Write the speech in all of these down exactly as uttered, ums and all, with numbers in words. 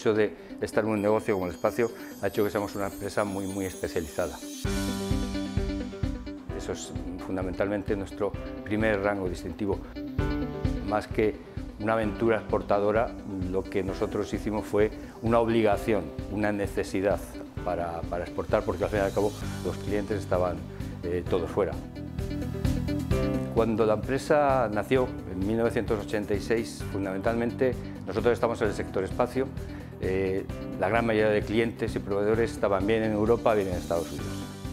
hecho de estar en un negocio como el espacio ha hecho que seamos una empresa muy, muy especializada. Eso es fundamentalmente nuestro primer rango distintivo. Más que una aventura exportadora, lo que nosotros hicimos fue una obligación, una necesidad para, para exportar, porque al fin y al cabo los clientes estaban eh, todos fuera. Cuando la empresa nació, en mil novecientos ochenta y seis, fundamentalmente nosotros estamos en el sector espacio. Eh, la gran mayoría de clientes y proveedores estaban bien en Europa, bien en Estados Unidos.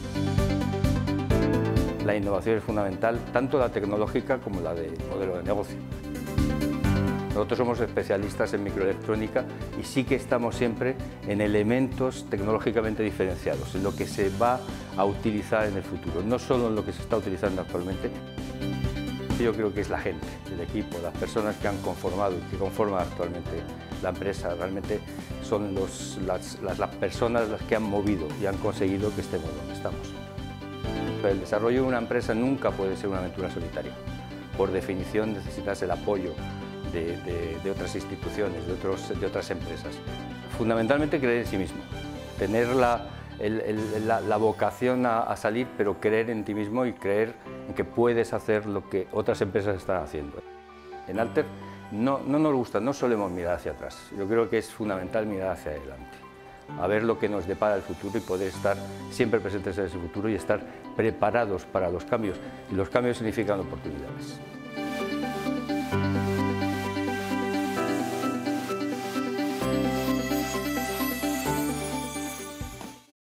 La innovación es fundamental, tanto la tecnológica como la de modelo de negocio. Nosotros somos especialistas en microelectrónica y sí que estamos siempre en elementos tecnológicamente diferenciados, en lo que se va a utilizar en el futuro, no solo en lo que se está utilizando actualmente. Yo creo que es la gente, el equipo, las personas que han conformado y que conforman actualmente la empresa. Realmente son los, las, las, las personas las que han movido y han conseguido que estemos donde estamos. El desarrollo de una empresa nunca puede ser una aventura solitaria. Por definición necesitas el apoyo de, de, de otras instituciones, de, otros, de otras empresas. Fundamentalmente creer en sí mismo, tener la, el, el, la, la vocación a, a salir, pero creer en ti mismo y creer en que puedes hacer lo que otras empresas están haciendo. En Alter no, no nos gusta, no solemos mirar hacia atrás. Yo creo que es fundamental mirar hacia adelante, a ver lo que nos depara el futuro y poder estar siempre presentes en ese futuro y estar preparados para los cambios. Y los cambios significan oportunidades.